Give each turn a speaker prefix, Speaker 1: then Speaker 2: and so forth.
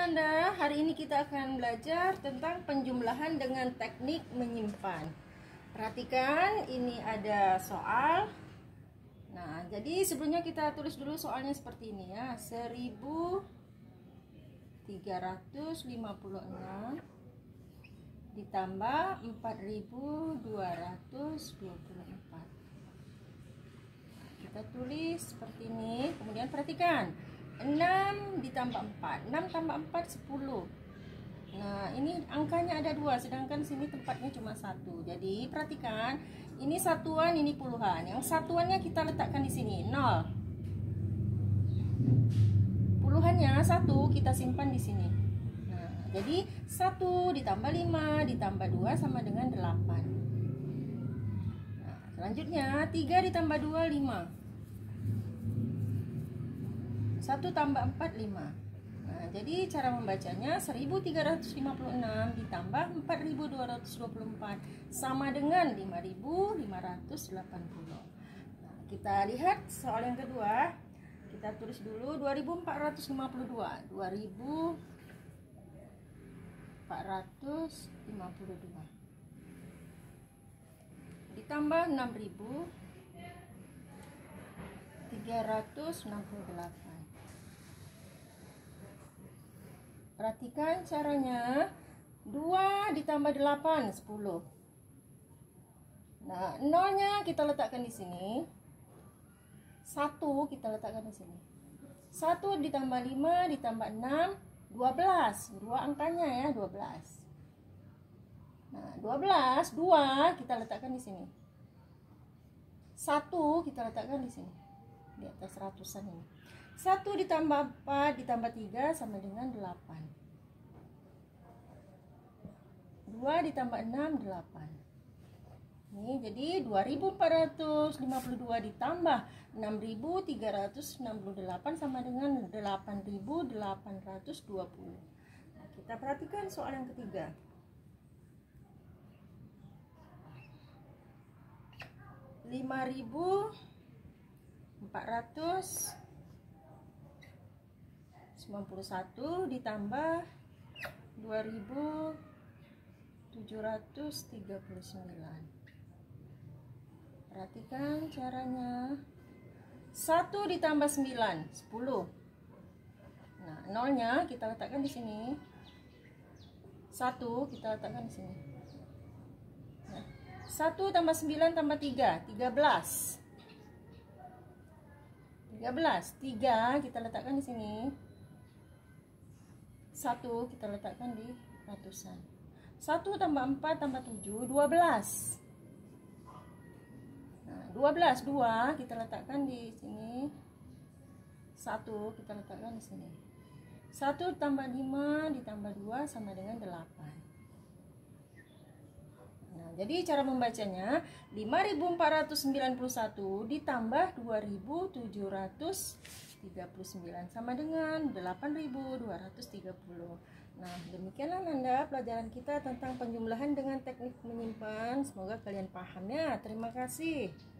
Speaker 1: Nanda, hari ini kita akan belajar tentang penjumlahan dengan teknik menyimpan. Perhatikan, ini ada soal. Nah, jadi sebelumnya kita tulis dulu soalnya seperti ini ya. 1356 ditambah 4224. Kita tulis seperti ini. Kemudian perhatikan, 6 ditambah 4, 6 tambah 4 10. Nah, ini angkanya ada 2, sedangkan sini tempatnya cuma 1. Jadi perhatikan, ini satuan, ini puluhan. Yang satuannya kita letakkan di sini 0. Puluhannya 1 kita simpan di sini. Nah, jadi 1 ditambah 5 ditambah 2 sama dengan 8. Nah, selanjutnya 3 ditambah 2 5. 1 tambah 4 5. Nah, jadi cara membacanya 1356 ditambah 4224 sama dengan 5580. Nah, kita lihat soal yang kedua. Kita tulis dulu 2452. 2452 ditambah 6368. Perhatikan caranya. 2 ditambah 8 10. Nah, nolnya kita letakkan di sini. 1 kita letakkan di sini. 1 ditambah 5 ditambah 6 12. 2 angkanya ya, 12. Nah, 12 2 kita letakkan di sini. 1 kita letakkan di sini. Di atas ratusan ini. 1 ditambah 4 ditambah 3 sama dengan 8. 2 ditambah 6 8. Ini jadi 2452 ditambah 6368 sama dengan 8820. Nah, kita perhatikan soal yang ketiga. 5491 ditambah 2739. Perhatikan caranya. 1 ditambah 9 10. Nah, nolnya kita letakkan di sini. 1 kita letakkan di sini. Nah, 1 tambah 9 tambah 3 13. 13 3 kita letakkan di sini. 1 kita letakkan di ratusan. 1 tambah 4 tambah 7 12. Nah, 12 2 kita letakkan di sini. 1 kita letakkan di sini. 1 tambah 5 ditambah 2 sama dengan 8. Nah, jadi cara membacanya 5491 ditambah 2739 sama dengan 8230. Nah, demikianlah Nanda pelajaran kita tentang penjumlahan dengan teknik menyimpan. Semoga kalian paham ya. Terima kasih.